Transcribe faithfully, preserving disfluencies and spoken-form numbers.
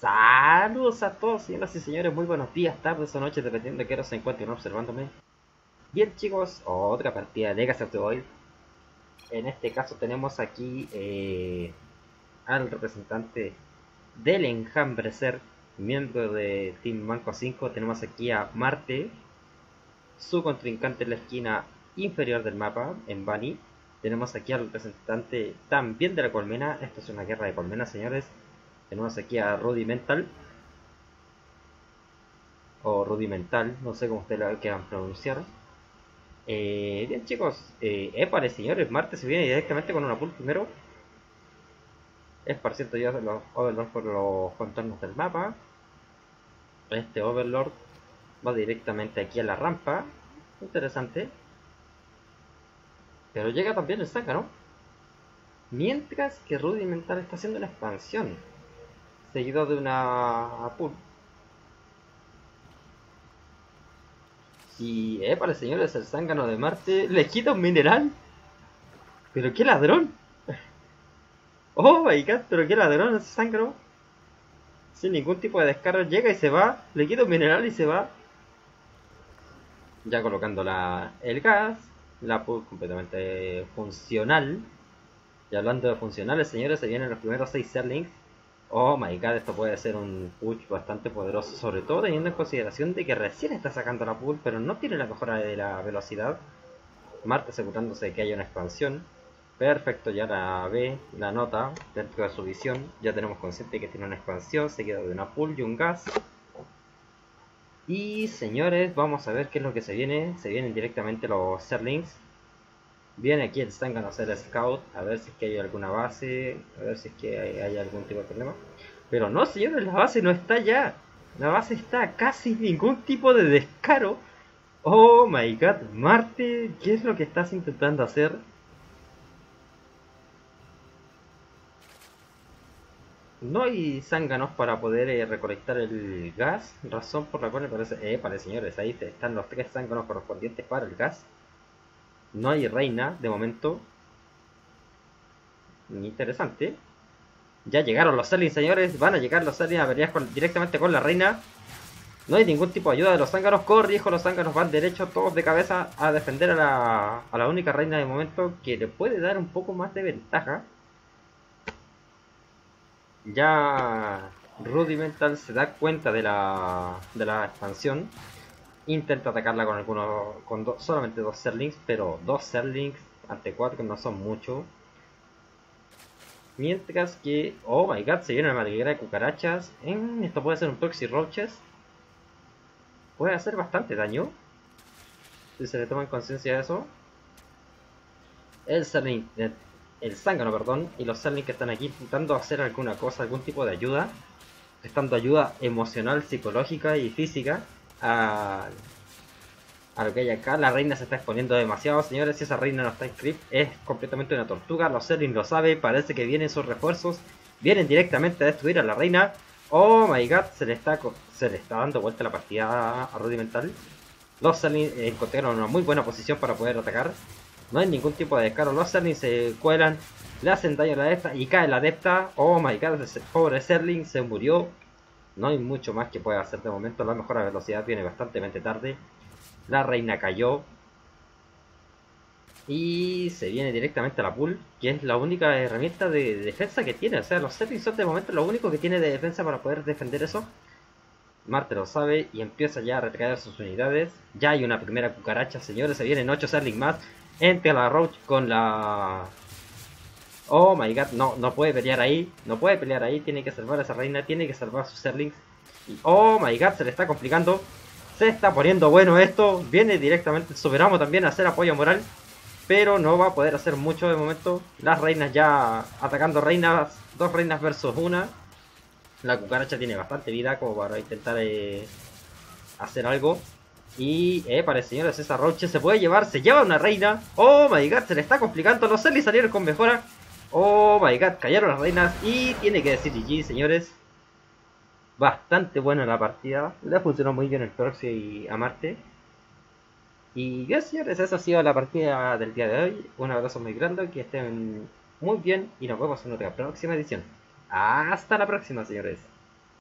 Saludos a todos, señoras y señores, muy buenos días, tardes o noches, dependiendo de qué hora se encuentren observándome. Bien chicos, otra partida de Legacy of the Void. En este caso tenemos aquí eh, al representante del Enjambre Ser, miembro de Team Manco cinco. Tenemos aquí a Marte, su contrincante en la esquina inferior del mapa, en Bunny. Tenemos aquí al representante también de la colmena. Esto es una guerra de colmenas, señores. Tenemos aquí a Rudimental, o Rudimental, no sé cómo ustedes lo quieran pronunciar. Eh, bien chicos, eh, épale señores, Marte se viene directamente con una pool primero. Esparciendo ya los Overlord por los contornos del mapa. Este Overlord va directamente aquí a la rampa. Interesante. Pero llega también el Zángano. Mientras que Rudimental está haciendo una expansión, seguido de una pool. Y, eh, para señores, el zángano de Marte le quita un mineral. Pero qué ladrón. Oh my god, pero qué ladrón ese zángano. Sin ningún tipo de descarga, llega y se va. Le quita un mineral y se va. Ya colocando la, el gas. La pool completamente funcional. Y hablando de funcionales, señores, se vienen los primeros seis Zerlings. Oh my god, esto puede ser un push bastante poderoso, sobre todo teniendo en consideración de que recién está sacando la pool, pero no tiene la mejora de la velocidad. Marte asegurándose de que haya una expansión. Perfecto, ya la ve, la nota dentro de su visión. Ya tenemos consciente que tiene una expansión, seguido de una pool y un gas. Y señores, vamos a ver qué es lo que se viene. Se vienen directamente los Zerlings. Viene aquí el Zángano a hacer scout, a ver si es que hay alguna base, a ver si es que hay, hay algún tipo de problema. Pero no señores, la base no está ya. La base está a casi ningún tipo de descaro. Oh my god, Marte, ¿qué es lo que estás intentando hacer? No hay zánganos para poder eh, recolectar el gas, razón por la cual me parece... Eh, para señores, ahí están los tres zánganos correspondientes para el gas. No hay reina de momento. Interesante. Ya llegaron los Zerlings, señores. Van a llegar los Zerlings a pelear con, directamente con la reina. No hay ningún tipo de ayuda de los zánganos. Corre, hijo, los zánganos van derecho, todos de cabeza, a defender a la, a la única reina de momento que le puede dar un poco más de ventaja. Ya Rudimental se da cuenta de la, de la expansión. Intenta atacarla con algunos, con do, solamente dos Zerlings, pero dos Zerlings ante cuatro no son mucho. Mientras que, oh my god, se viene una madriguera de cucarachas. Mm, esto puede ser un Proxy Roaches. Puede hacer bastante daño si se le toma en conciencia de eso. El Zerling, el, el zángano, perdón, y los Zerling que están aquí intentando hacer alguna cosa, algún tipo de ayuda, prestando ayuda emocional, psicológica y física a, a lo que hay acá. La reina se está exponiendo demasiado, señores. Si esa reina no está en script, es completamente una tortuga. Los Zerling lo saben, parece que vienen sus refuerzos, vienen directamente a destruir a la reina. Oh my god, se le está, se le está dando vuelta la partida a Rudimental. Los Zerling encontraron una muy buena posición para poder atacar. No hay ningún tipo de descaro. Los Zerling se cuelan, le hacen daño a la adepta y cae la adepta. Oh my god, ese pobre Zerling se murió. No hay mucho más que pueda hacer de momento. La mejora de velocidad viene bastante tarde. La reina cayó. Y se viene directamente a la pool, que es la única herramienta de defensa que tiene. O sea, los Zerling son de momento lo único que tiene de defensa para poder defender eso. Marte lo sabe y empieza ya a retraer sus unidades. Ya hay una primera cucaracha, señores. Se vienen ocho Zerling más. Entra la Roach con la... Oh my god, no, no puede pelear ahí. No puede pelear ahí, tiene que salvar a esa reina. Tiene que salvar a sus Zerlings. Y oh my god, se le está complicando. Se está poniendo bueno esto. Viene directamente el Superamo también a hacer apoyo moral. Pero no va a poder hacer mucho de momento. Las reinas ya atacando reinas. Dos reinas versus una. La cucaracha tiene bastante vida como para intentar eh, hacer algo. Y, eh, para el señor César Roche se puede llevar, se lleva una reina. Oh my god, se le está complicando. Los Zerlings salieron con mejora. Oh my god, cayeron las reinas. Y tiene que decir G G, señores. Bastante buena la partida. Le funcionó muy bien el Proxy a Marte. Y bien, señores, esa ha sido la partida del día de hoy. Un abrazo muy grande, que estén muy bien y nos vemos en otra próxima edición. Hasta la próxima, señores.